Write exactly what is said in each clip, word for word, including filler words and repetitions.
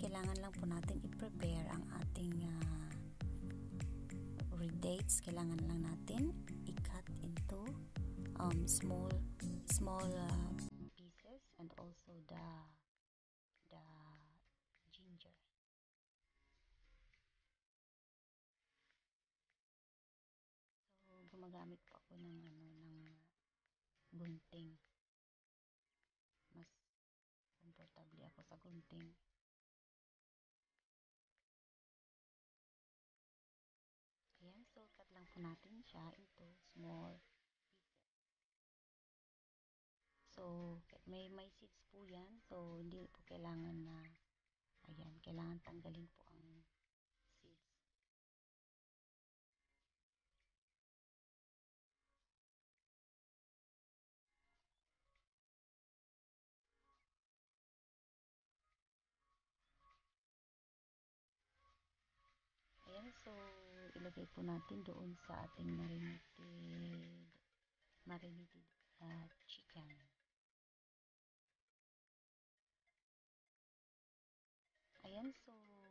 kailangan lang po natin i-prepare ang ating uh, red dates. Kailangan lang natin i-cut into um, small small uh, pieces, and also the the ginger. So gumagamit po ako ng ano ng gunting. Mas komportable ako sa gunting. Ayan, so cut lang po natin siya into small pieces. So may may seeds po yan, so hindi po kailangan na ayan, kailangan tanggalin po ang seeds. Ayan, so ilagay po natin doon sa ating marinated marinated uh, chicken. Ayan, so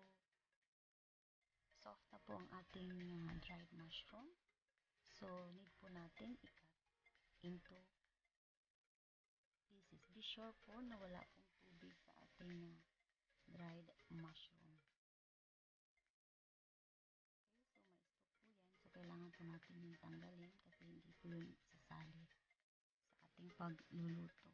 soft na po ang ating uh, dried mushroom. So need po natin i-cut into pieces. Be sure po na wala pong tubig sa ating uh, dried mushroom. Okay, so mais po yan. So kailangan po natin yung tanggalin kasi hindi po yung sasali sa ating pagluluto.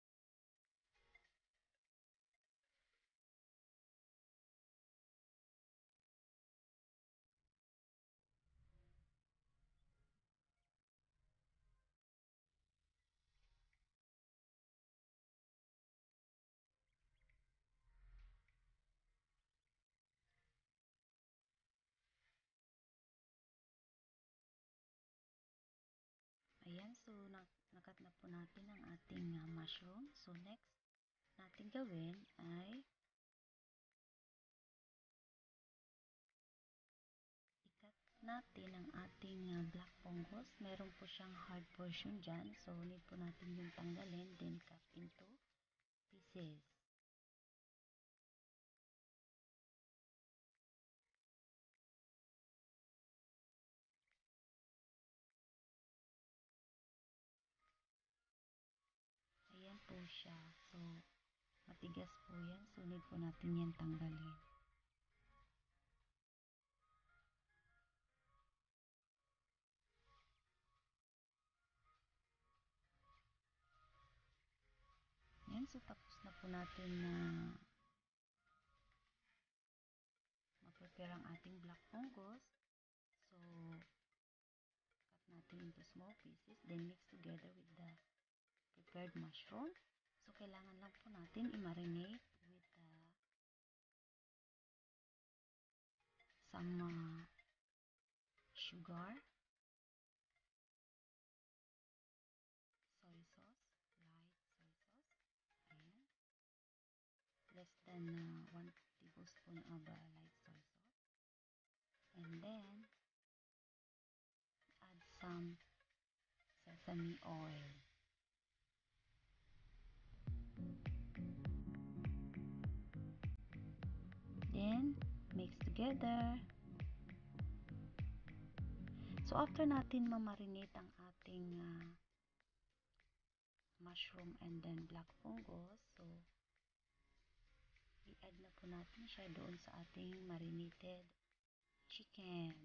Ayan, so nakat na po natin ang ating uh, mushroom. So next natin gawin ay ikat natin ang ating uh, black fungus. Meron po siyang hard portion dyan. So need po natin yung tanggalin, then cut into pieces. Ayan po siya. So matigas po yan. So need po natin yan tanggalin. Ayan, so tapos na po natin na uh, ma-prepare ang ating black fungus. So cut natin into small pieces, then mix together with the prepared mushroom. So kailangan lang po natin i-marinate with uh, some uh, sugar, soy sauce, light soy sauce, ayan, less than uh, one tablespoon of uh, light soy sauce, and then add some sesame oil. Then mix together. So after natin ma-marinate ang ating uh, mushroom and then black fungus, so i-add na po natin siya doon sa ating marinated chicken.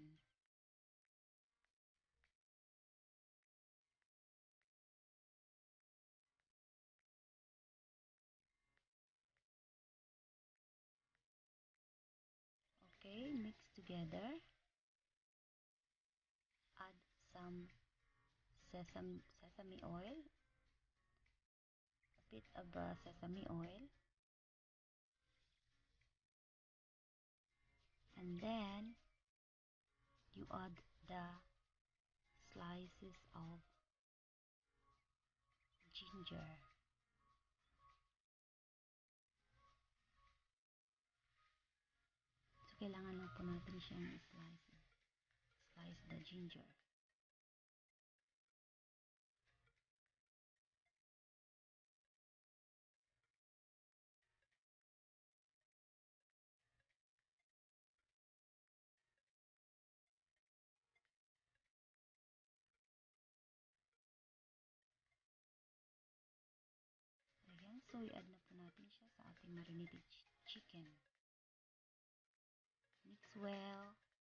Okay, mix together. Add some sesame, sesame oil, a bit of uh, sesame oil, and then you add the slices of ginger. So kailangan lang po natin siyang slice, slice the ginger. So, i-add na po natin siya sa ating marinated chicken. Mix well.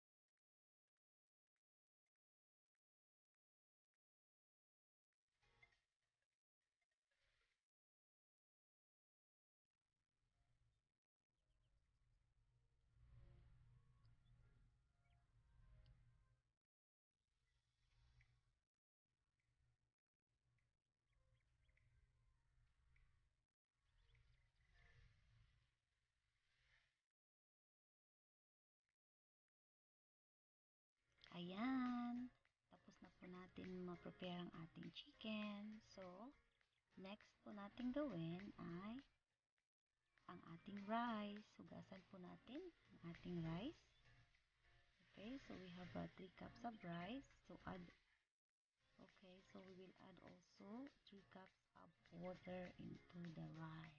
Ayan. Tapos na po natin ma-prepare ang ating chicken. So, next po natin gawin ay ang ating rice. Hugasan po natin ang ating rice. Okay, so we have uh, three cups of rice. So, add, okay, so we will add also three cups of water into the rice.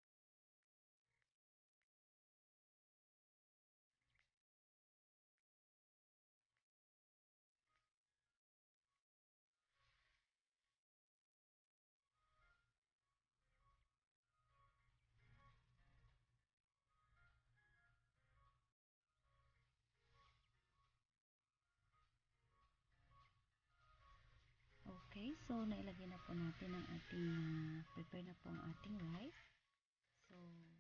Okay, so nailagay na po natin ang ating, uh, prepare na po ang ating rice. So,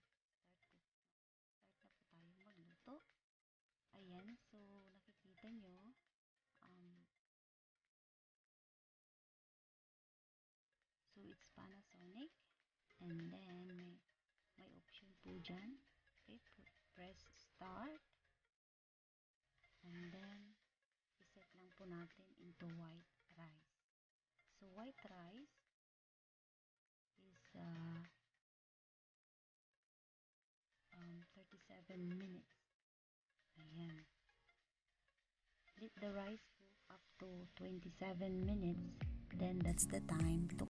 start, start na po tayo magluto. Ayan, so nakikita nyo, um, so it's Panasonic, and then may, may option po dyan. Okay, press start, and then iset lang po natin into white rice. So, white rice is uh, um, thirty-seven minutes. Ayan. Let the rice cook up to twenty-seven minutes. Then that's the time to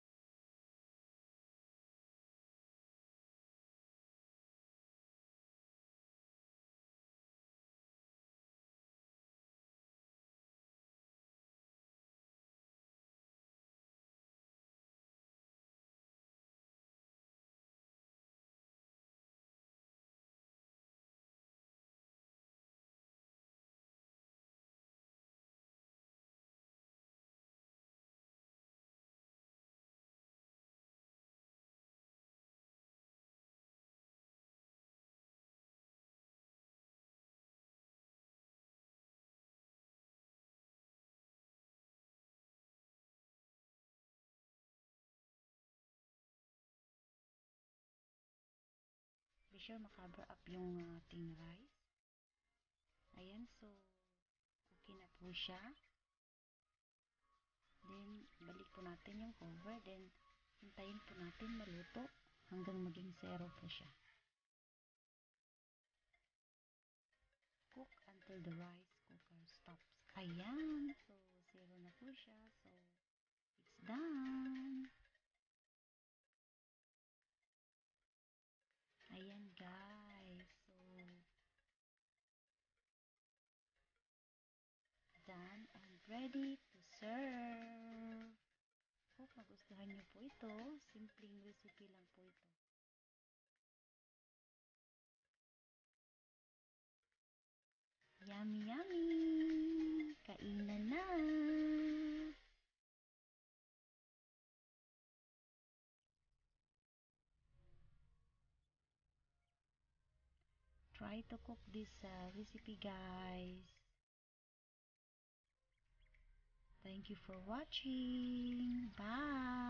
be sure makabar up yung ating rice. Ayan, so okay na po siya. Then, balik po natin yung cover. Then, hintayin po natin maluto hanggang maging zero po siya. Cook until the rice cooker stops. Ayan, so zero na po siya. So, it's done. Ayan guys, so done and ready to serve. Hope magustuhan niyo po ito. Simpleng recipe lang po ito. Yummy, yummy! Kainan na! Try to cook this uh, recipe, guys. Thank you for watching. Bye!